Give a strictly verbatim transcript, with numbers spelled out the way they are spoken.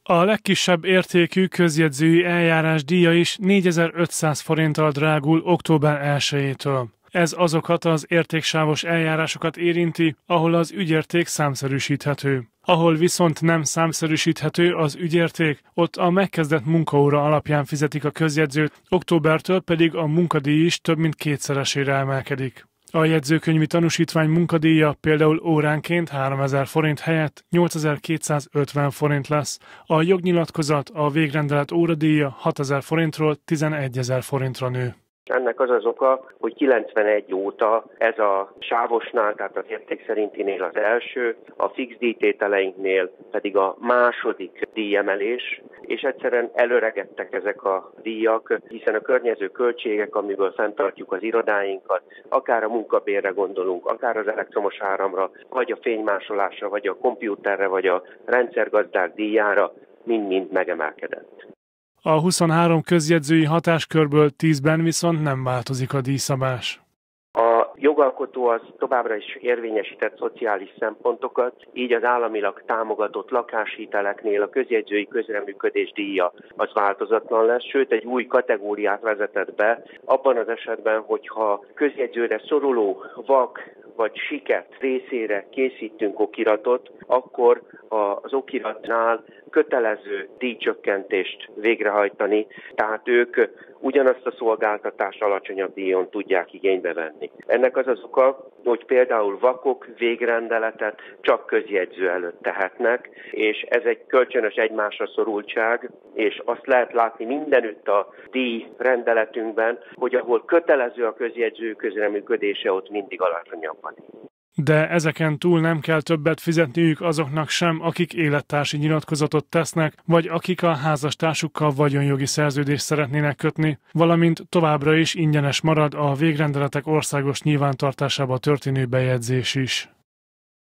A legkisebb értékű közjegyzői eljárás díja is négyezer-ötszáz forinttal drágul október elsejétől. Ez azokat az értéksávos eljárásokat érinti, ahol az ügyérték számszerűsíthető. Ahol viszont nem számszerűsíthető az ügyérték, ott a megkezdett munkaóra alapján fizetik a közjegyzőt, októbertől pedig a munkadíj is több mint kétszeresére emelkedik. A jegyzőkönyvi tanúsítvány munkadíja például óránként háromezer forint helyett nyolcezer-kétszázötven forint lesz, a jognyilatkozat, a végrendelet óradíja hatezer forintról tizenegyezer forintra nő. Ennek az az oka, hogy kilencvenegy óta ez a sávosnál, tehát az érték szerintinél az első, a fix díjtételeinknél pedig a második díjemelés, és egyszerűen előregettek ezek a díjak, hiszen a környező költségek, amiből fenntartjuk az irodáinkat, akár a munkabérre gondolunk, akár az elektromos áramra, vagy a fénymásolásra, vagy a kompjúterre, vagy a rendszergazdák díjára, mind-mind megemelkedett. A huszonhárom közjegyzői hatáskörből tízben viszont nem változik a díjszabás. A jogalkotó az továbbra is érvényesített szociális szempontokat, így az államilag támogatott lakáshiteleknél a közjegyzői közreműködés díja az változatlan lesz, sőt egy új kategóriát vezetett be, abban az esetben, hogyha közjegyzőre szoruló vak vagy siket részére készítünk okiratot, akkor az okiratnál kötelező díjcsökkentést végrehajtani, tehát ők ugyanazt a szolgáltatást alacsonyabb díjon tudják igénybe venni. Ennek az az oka, hogy például vakok végrendeletet csak közjegyző előtt tehetnek, és ez egy kölcsönös egymásra szorultság, és azt lehet látni mindenütt a díj rendeletünkben, hogy ahol kötelező a közjegyző közreműködése, ott mindig alacsonyabb a díj. De ezeken túl nem kell többet fizetniük azoknak sem, akik élettársi nyilatkozatot tesznek, vagy akik a házastársukkal vagyonjogi szerződést szeretnének kötni, valamint továbbra is ingyenes marad a végrendeletek országos nyilvántartásába történő bejegyzés is.